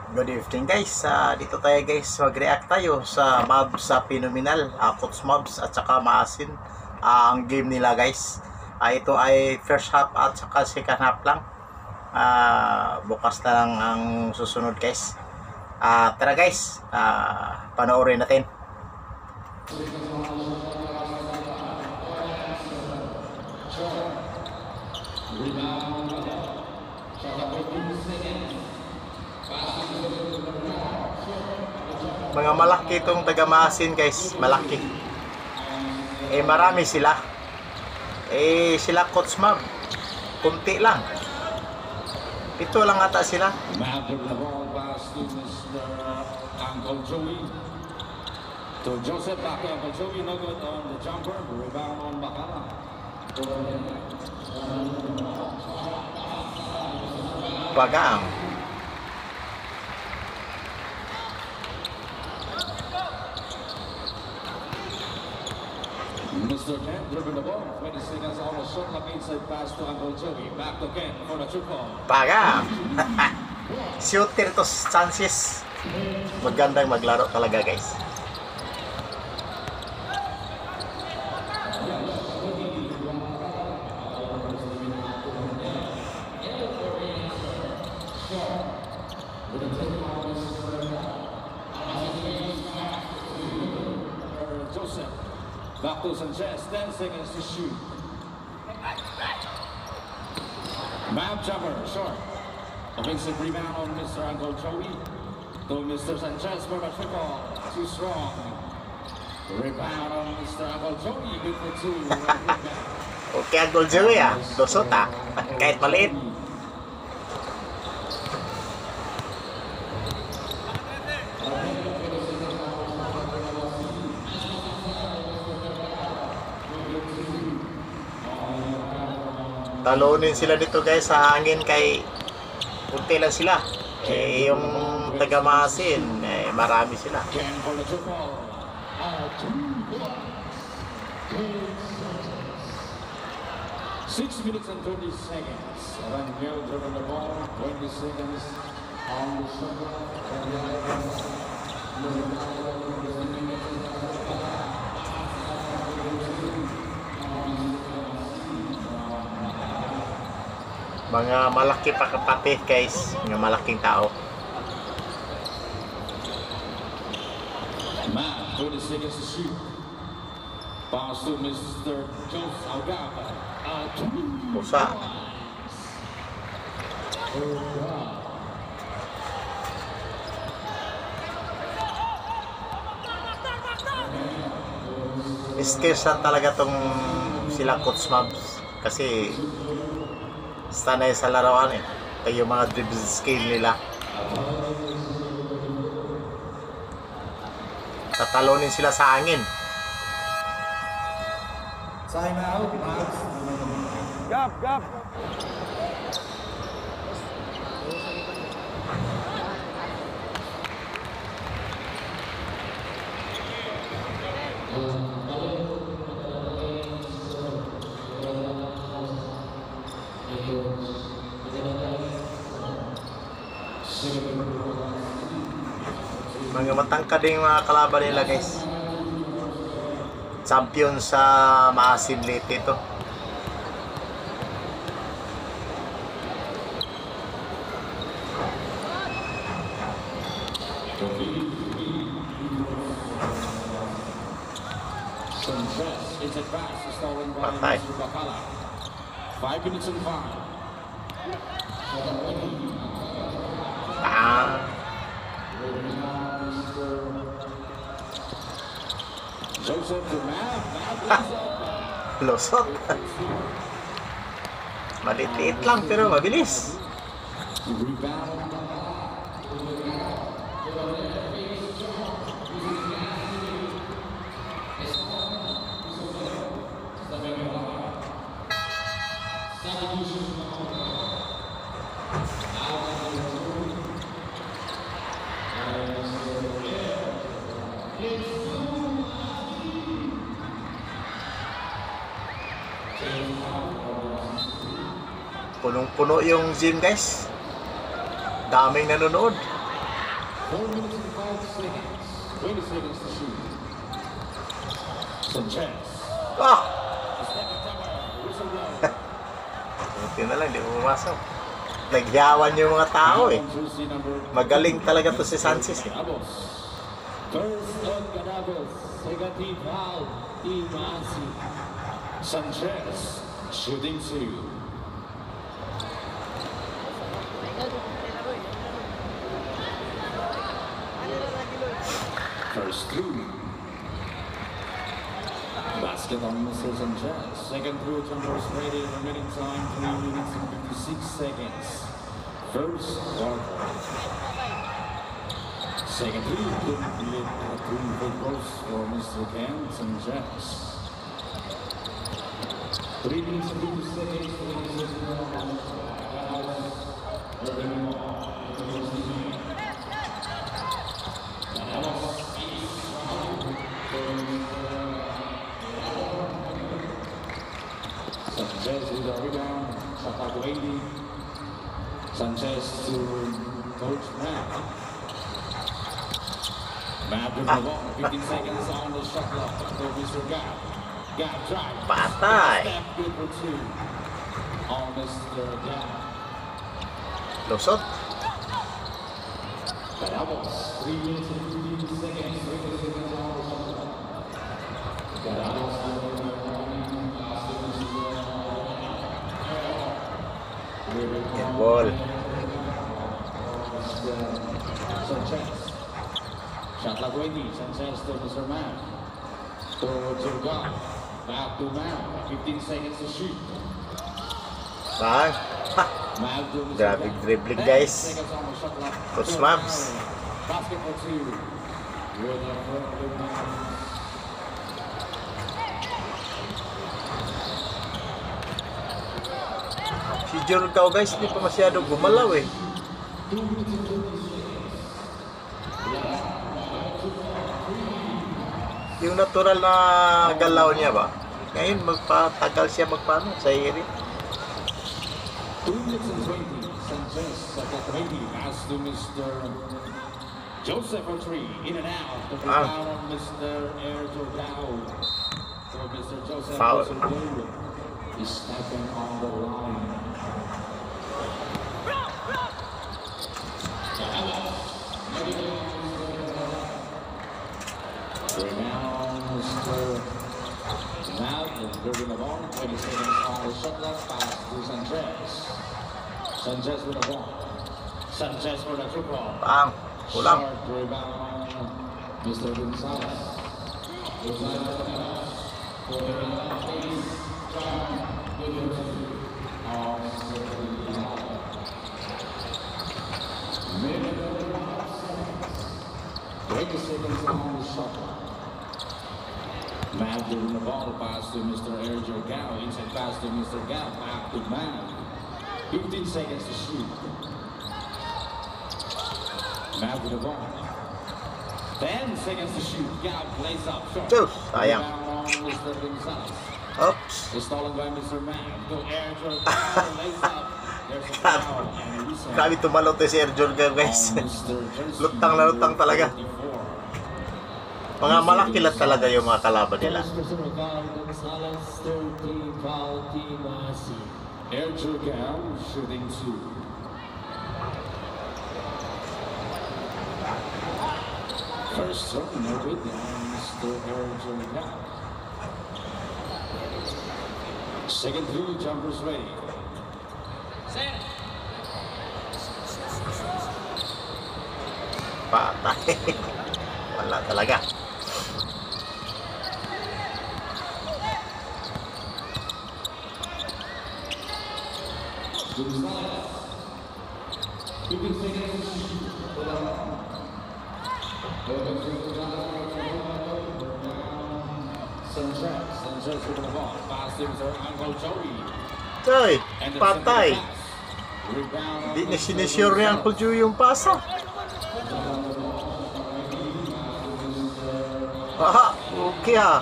Good evening guys, dito tayo guys, mag-react tayo sa mobs sa Phenomenal, Coach Mobs at saka Maasin, ang game nila guys. Ito ay first half at saka second half lang. Bukas na lang ang susunod guys. Tara guys, panoorin natin. Mga malaki itong taga-Maasin guys, malaki. Marami sila. Sila Coach Mob, kunti lang. Ito lang ata sila. Uncle Joey to Joseph, back to Uncle Joey, no good on the jumper, rebound on Bacala. Pagaang. Mr. Ken dribbling the ball, 20 seconds on a short like inside pass to Uncle Joey, back to Ken for the true ball. Pagaang. Shooter to Sanchez. Magandang maglaro talaga guys. Joseph, back to Sanchez, 10 seconds to shoot. Map jumper, short. Offensive rebound on Mr. Uncle Joey. To Mr. Sanchez for the triple. Too strong. Rebound on Mr. Uncle Joey. Good for two. Okay, Uncle Joey dosot kahit maliit. Talunin sila dito guys sa hangin kay kunti lang sila. Yung taga-Maasin, marami sila. 6 minutes and 30 seconds. Rangel driven the ball, 20 seconds on the shot. Mga malaki pa kapatid guys, mga malaking tao. Man, 20 seconds to shoot. Pass to Mr. Joseph Algaba. Pusa. Skills lang talaga tong sila Coach Mobs kasi sanay sa larawan kaya yung mga dribble skill nila. Tatalonin sila sa hangin. Time out, Max. Gap. Mga matangkad yung mga kalaban nila guys. Champion sa Maasin Leyte ito. Patay. 5 minutes and 5. Joseph to Mav. Losot. Maliit lang pero mabilis. Rebound. Punong-puno yung gym guys. Daming nanonood. 4 minutes and 5 seconds. 20 seconds to shoot. Sanchez. Ah! Second tower. Whistle blow. Buti na lang, di pumasok. Nagyawan yung mga tao eh. Magaling talaga to si Sanchez eh. First on Ganabos, negative foul, Imasi. Sanchez, shooting 2. First 2. Basket on Mr. Sanchez. Second through, jumpers ready. Remaining time 3 minutes and 56 seconds. First quarter. Second through, complete at 3 free throws for Mr. Ken Sanchez. 3 minutes and 50 seconds for Mr. Sanchez with a rebound, shot to 80. Sanchez to Coach Matt. Matt with the ball, 15 seconds on the shot clock. To Mr. Gap. Gap drive. Patay. Step good for 2 on Mr. Gap. Lusot. Ganabos, 3 minutes and 15 seconds. 20 seconds on the shot clock. Ganabos. Yan, ball. Sanchez. Shot clock 20. Sanchez to Mr. Mann. To Jurga. Back to Mann. 15 seconds to shoot. Bang. Ha! Mann to Mr. Grabe Mann. dribbling, 10 guys. seconds on the shot clock. Coach Mavs. Basket for 2. With a Si Jurgao guys, hindi pa masyado gumalaw eh. Yung natural na galaw niya ba? Ngayon magpatagal siya magpano sa iri. 2 minutes and 20. Sanchez at the 20. Pass to Mr. Joseph for 3. In and out. The rebound on Mr. Air Jordao. So Mr. Joseph Foul. was blue. He's stepping on the line. Rebound Mr. Malcolm. Dribbling the ball. 20 seconds on the shot clock. Pass to Sanchez. Sanchez with the ball. Sanchez for the triple. Bang. Kulang. Short rebound. Mr. Gonzalez. Break seconds on the shot clock. Matt giving the ball pass to Mr. Erjo Gao. Inside pass to Mr. Gao. Back to Matt. 15 seconds to shoot. Matt with the ball. 10 seconds to shoot. Gao plays up short. Tuh, sayang. Rebound on Mr. Gonzalez. Oops. It's stolen by Mr. Matt. To Erjo Gao. Lays up. There's a foul and a reset. Grabe tumalon to si Jurgao guys. Lutang na lutang talaga. Mga malaki lang talaga yung mga kalaban nila. Air Jurgao shooting 2. First turn, no good on Mr. Air Jurgao. Second 2, jumpers ready. Patay. Wala talaga. Sanchez with the ball. Pass to Mr. Uncle Joey. Tay, And the patay. second pass. Rebound on Di na Mr. sinisure ni Uncle Joey yung pasa. Aha, okay ha.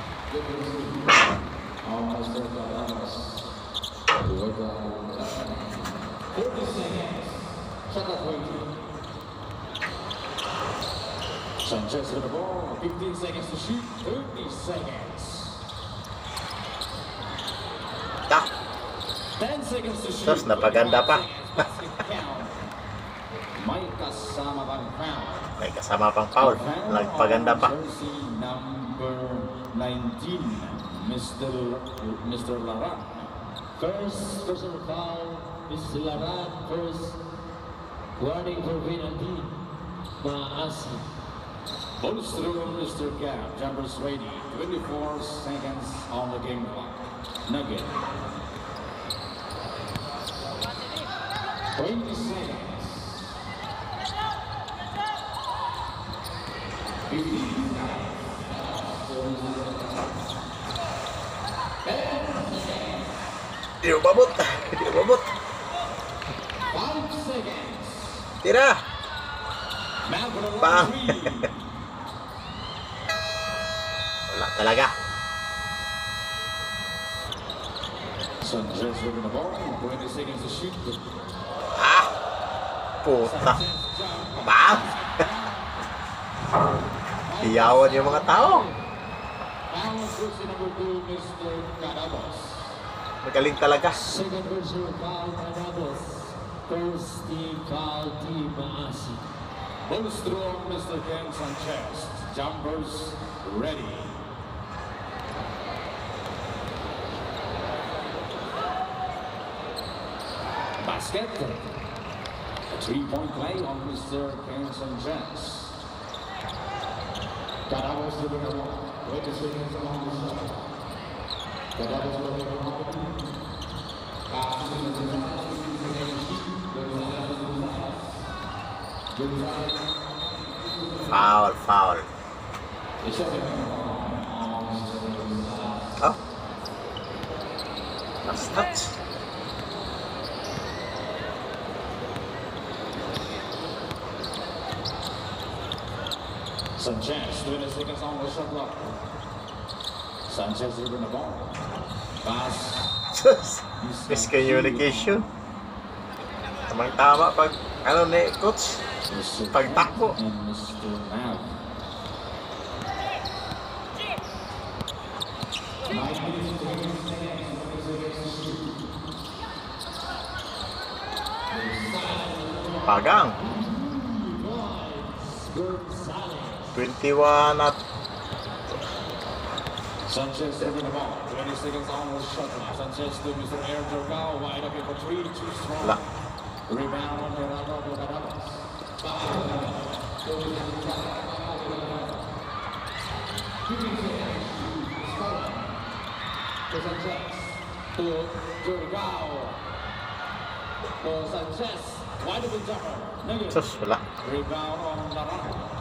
Sanchez with the ball. 15 seconds to shoot. 30 seconds. Ah, 10 seconds to shoot. terus napaganda pa. May kasama pang foul. May kasama pang foul. Nagpaganda pa. Jersey number 19, Mr. Larat. First personal foul, Mr. Larat. First warning for penalty. Maasi. Bonus through Mr. Gab. Jumpers ready. 24 seconds on the game clock. Nugget. 20 seconds. 15. Di umabot. Di umabot. 5 seconds. Tira. Now for the Bang. last three. Wala talaga. Sanchez with the ball. 20 seconds to shoot. Ah, puta. Bang. Iyawan yung mga tao. Foul jersey number 2, Mr. Carabos. Magaling talaga. Second personal foul, Canabos. First team foul, team Maasi. Bonus through on Mr. Ken Sanchez. Jumpers ready. Basket. A 3-point play on Mr. Ken Sanchez. Carabos to the ball. 20 seconds on the shot. Carabos to the ball. Foul, foul. Oh. That's nuts. Sanchez, 20 seconds on the shot clock. Sanchez dribbling the ball. Pass. Miscommunication. Tamang-tama pag ano ni coach. Mr. Pagtakbo. And Mr. Nav. Pagang. 21 at Sanchez dribbling the ball. 20 seconds on the shot clock. Sanchez to Mr. Aaron Jorgal. Wide open for 3. Too strong. wala. Rebound on Gerardo Carabos. To Sanchez. To Jorgal. To Sanchez. Wide open jumper. Negative. Sus, wala. Rebound on Larat.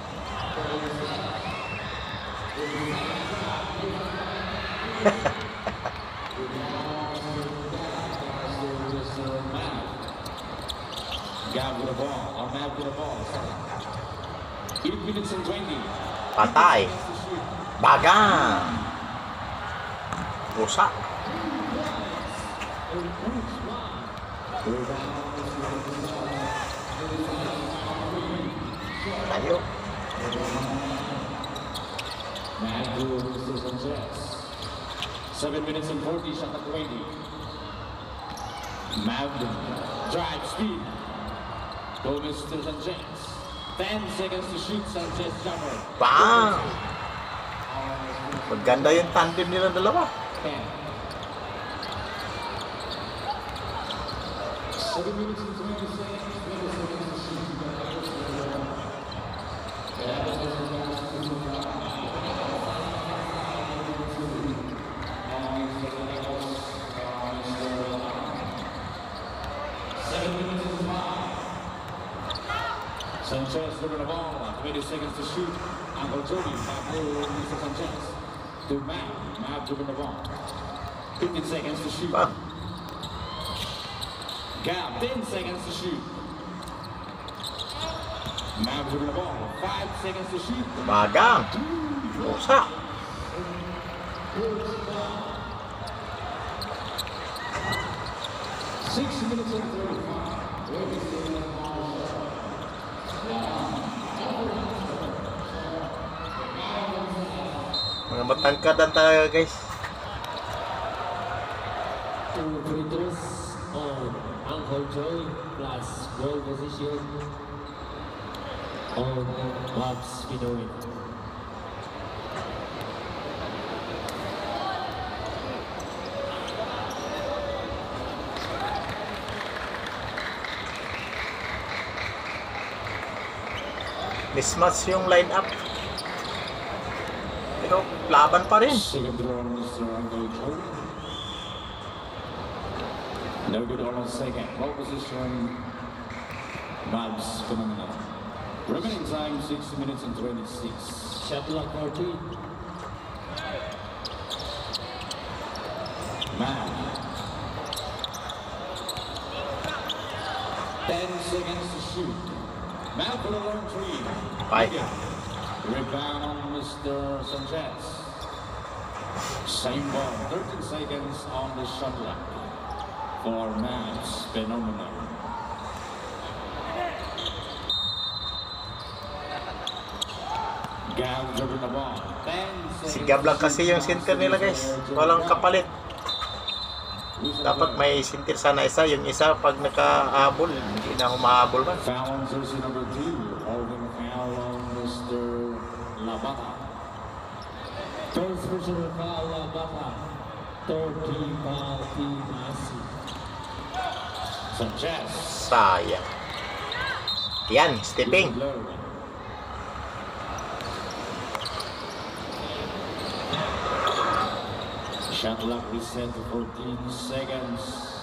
Gab with the ball. Or Mav with the ball. 8 minutes and 20. Patay. Bagang. Rusak. Tayo. Mav to Mr. Sanchez. 7 minutes and 40. Shot at 20. Mav drive speed. To Mr. Sanchez. 10 seconds to shoot. Sanchez jumper. Bang! Maganda yung tandem nila dalawa. 10. 7 minutes and 20 seconds. 20 seconds to shoot. Sanchez dribbling the ball. 20 seconds to shoot. Uncle Joey back to Mr. Sanchez. To Mav. Mav dribbling the ball. 15 seconds to shoot. Bang! Gab, 10 seconds to shoot. Mav dribbling the ball. 5 seconds to shoot. Bagang! Rusak! 6 minutes and 35. Mga matangkadan talaga guys. Two free throws on Uncle Joey plus goal position on Babs Phenomenal. Mismatch yung line-up. Pero laban pa rin. Second throw on Mr. Uncle Joey. No good on second. Ball position. Babs Phenomenal. Remaining time 6 minutes and 26. Shot clock 14. Man. 10 seconds to shoot. Man for the long three. Bye. Rebound on Mr. Sanchez. Same ball. 13 seconds on the shot clock for Mavs Phenomenal. Gav driven the ball. 10 seconds. Si Gab lang kasi yung center nila guys. Walang kapalit. Dapat may center sana isa. Yung isa pag nakahabol, hindi na humahabol man. Foul on jersey number 2. Holding foul on Mr. Labata. First personal foul Labata. 30 foul Team Asi. Sanchez. Sayang. Yan, stepping. Shot clock reset to 14 seconds.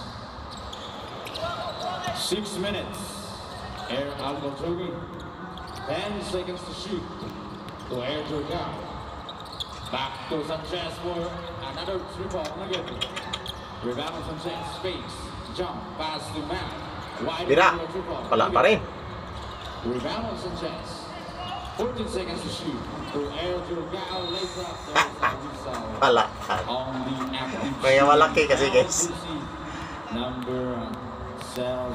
6 minutes. Air Alcotogi. 10 seconds to shoot. To Air Turgal. Back to Sanchez for another triple again. Rebound on Sanchez. Space. Jump. Pass to Matt. Wide Bira. open triple. Wala pa rin. Rebound on Sanchez. 14 seconds to shoot. To Air Turgal. Later after. Wala. On the active Kaya malaki kasi guys. number 0,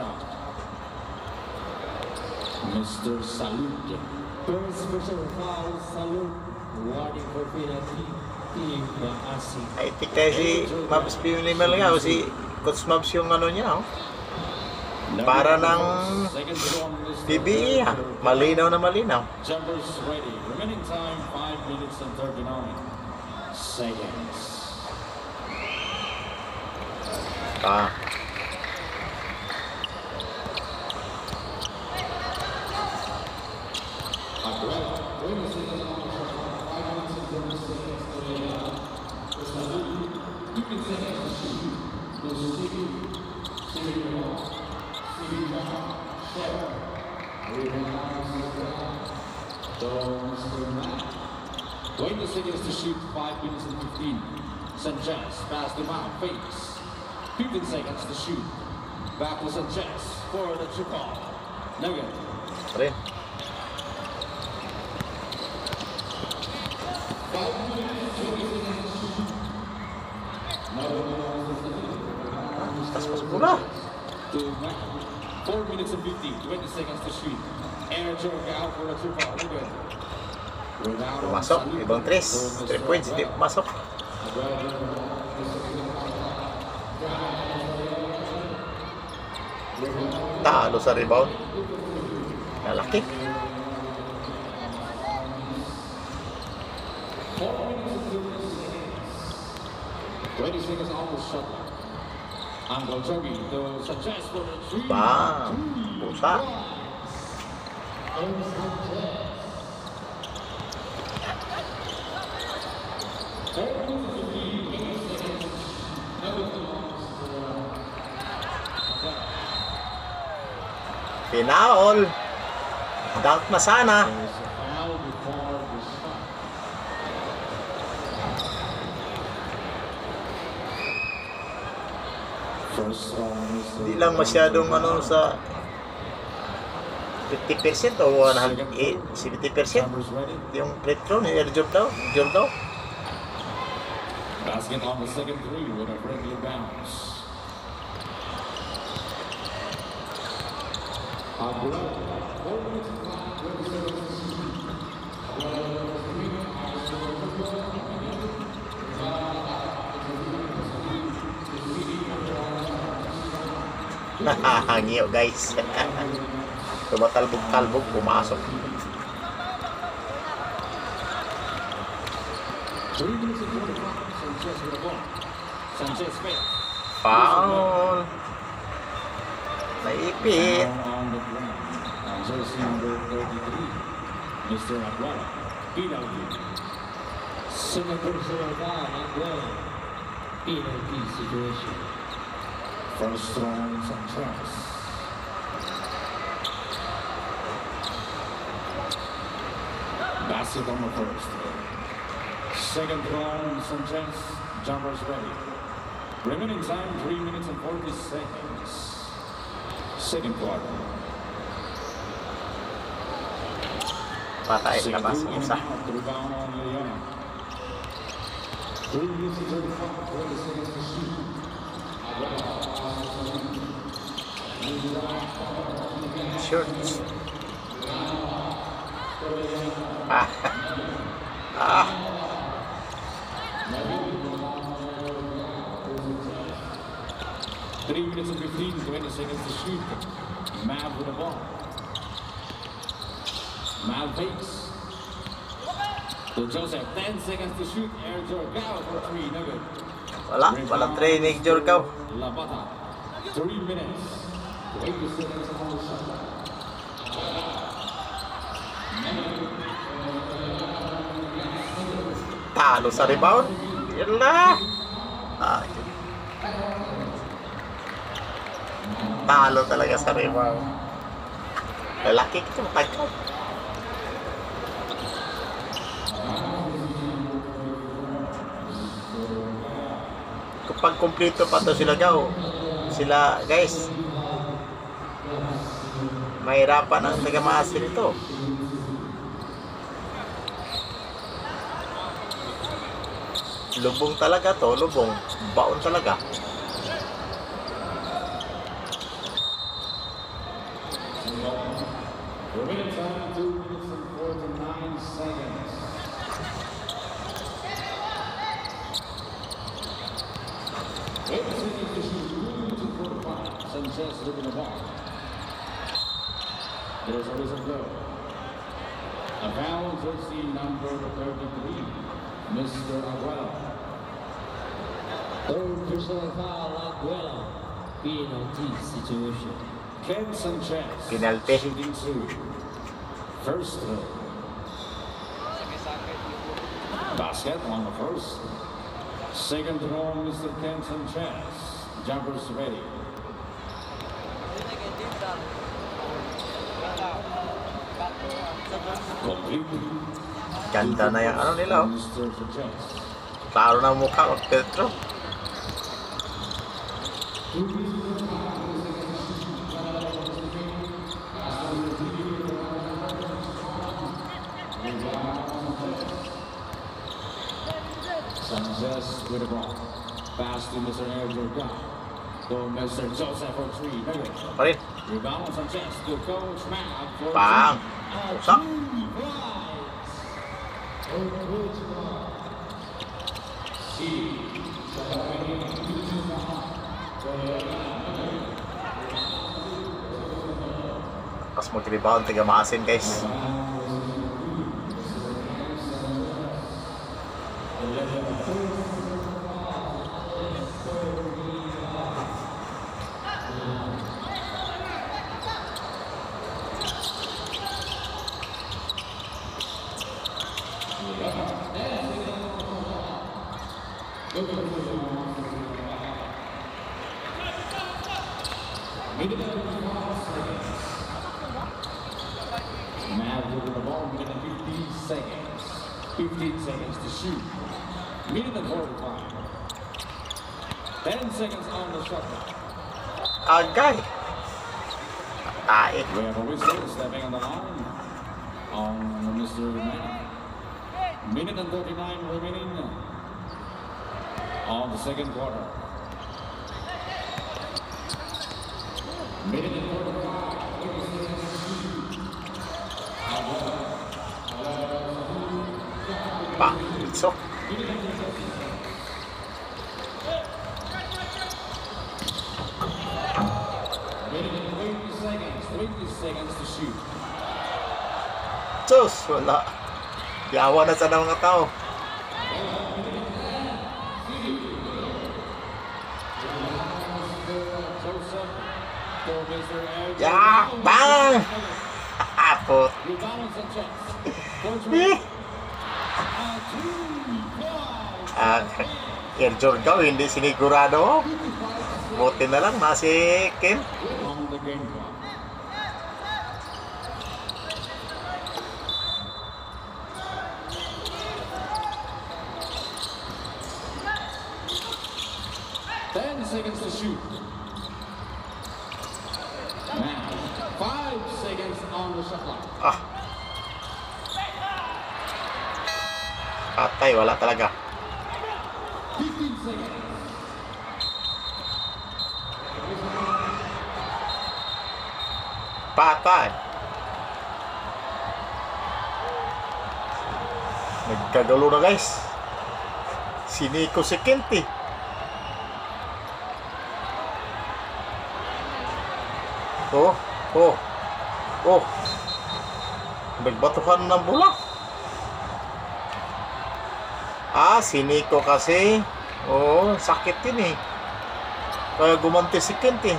Mr. Salud. First personal foul Salud. Warning for penalty Team Asi. I think kaya si Mavs Phenomenal nga o si Coach Mavs yung ano niya. Oh. Para ng PBE ha. Malinaw na malinaw. Jumpers ready. Remaining time 5 minutes and 39 seconds. Ah. Going to seconds to shoot 5 minutes and 15. Sanchez pass to Mount fakes. 15 seconds to shoot. Back to Sanchez for the triple. Nugget. Rin. Pas pula. To Matt. 4 minutes and 50. 20 seconds to shoot. Air jerk out for the triple. Nugget. Pumasok. Ibang 3 points. Hindi pumasok. Talo sa rebound. Lalaki. Seconds on the shot. Uncle Jogi to Sanchez for the three. Bang. Pusa. Pinaol. Dunk na sana. Hindi lang masyadong ano sa 50% o 70% yung free throw ni Air Jordan daw. Basket on the second three with a friendly bounce. Ngiyo guys. Tumatalbog-talbog, pumasok. 3 minutes and 45. Sanchez with the ball. Sanchez fails. Foul. Naipit. On the ground. Jersey number 33. Mr. Aguero. Penalty. Second personal foul, Aguero. Penalty situation. First throw, Sanchez. Basket on the first. Second throw, Sanchez. Jumpers ready. Remaining time 3 minutes and 40 seconds. Second quarter. Patay na ba sa isa? Rebound on Leon. 3 minutes and 35, 20 seconds to shoot. Shorts. Ah. Ah. 3 minutes and 15, 20 seconds to shoot. Mav with the ball. Mav fakes. To Joseph, 10 seconds to shoot. Air Jorgao for 3, no good. Walang training, Jorgao. Labata, 3 minutes. 20 seconds on the shot. Talo sa rebound. Yan na. Talo talaga sa rebound. Lalaki ito, matagkad. Kapag kumpleto pa to sila guys, mahirapan ang taga-maasin ito. Lubong talaga to, lubong. Baon talaga. Remaining time 2 minutes and 49 seconds. Sanchez with the ball. There's a whistle blow. A foul, jersey number 33, Mr. Aguero. Third personal foul, Aguero. Penalty situation. Ken Sanchez. Penalty. Shooting 2. First throw. Basket on the first. Second throw, Mr. Ken Sanchez. Jumpers ready. Complete. Ganda na yung ano nila, oh. Mr. Sanchez. Klaro na mukha, oh, Petro. Sanchez with the ball. Pass to Mr. Erdogan. To Mr. Joseph for 3. Negative. Pa rin. Rebound Sanchez to Coach Matt for Bang! Usak. Pas mag-rebound, taga-maasin guys. Matt with the ball, minute and 15 seconds. 15 seconds to shoot. Minute and 45. 10 seconds on the shot clock. Agay! Tae. We have a whistle stepping on the line on Mr. Matt. Minute and 39 remaining on the second quarter. Minute and 45. Pa, so. Waiting 20 seconds to shoot. Diyos, wala. Yawa na sa mga tao. Joseph for Mr. Edge. Ya, bang! Apot. Rebound Sanchez. Coach Eh. 2 points. Air Jordan, hindi sinigurado. Buti na lang, si Kim. On the game clock. Seconds to shoot. Now, 5 seconds on the shot clock. Ah. Patay, wala talaga. 15 seconds. Patay. Nagkagulo na guys. Si Nico si Kenti. Oh. Nagbatuhan ng bola. Si Nico kasi. Sakit din eh. Kaya gumanti si Kenti.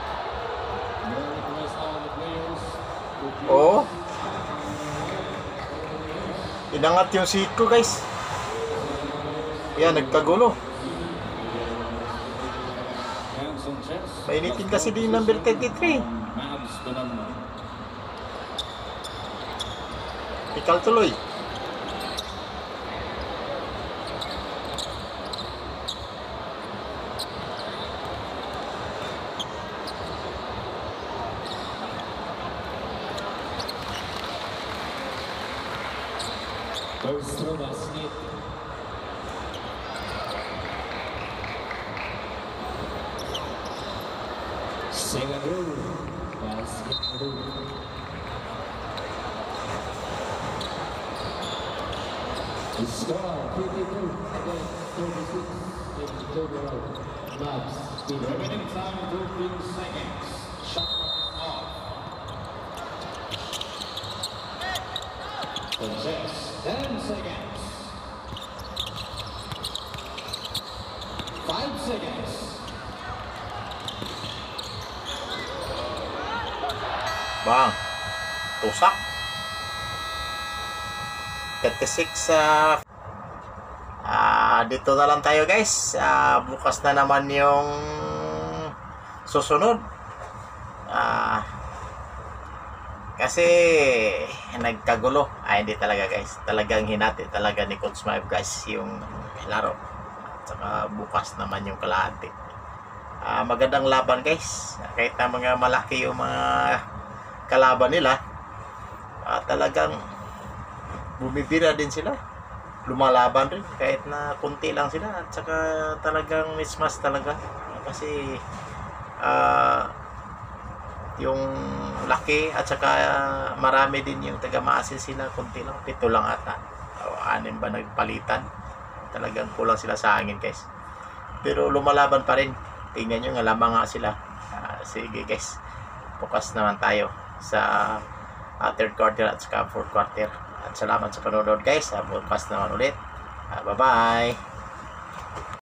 Inangat yung Siko guys. Yan, nagkagulo. Mainitin kasi din yung number 33. Pikal tuloy. Bostro basket. Sengador basket rule. The score 52 against 36 in total. Mavs. Remaining time 13 seconds. Shot clock off. Possess. 10 seconds. 5 seconds. Bang. Tusak. 36 dito na lang tayo guys. Bukas na naman yung susunod. Kasi nagkagulo. Hindi talaga guys. Talagang hinati talaga ni Coach Mav guys yung laro. At saka bukas naman yung kalahati. Magandang laban guys. Kahit na mga malaki yung mga kalaban nila, talagang bumibira din sila. Lumalaban rin kahit na kunti lang sila. At saka talagang mismas talaga. Kasi yung laki at saka marami din yung taga-maasin sila, kunti lang, 7 lang ata o 6 ba nagpalitan. Talagang kulang sila sa hangin guys, pero lumalaban pa rin. Tingnan nyo nga, lamang nga sila. Sige guys, focus naman tayo sa third quarter at saka fourth quarter. At salamat sa panonood guys. Bukas naman ulit. Bye bye.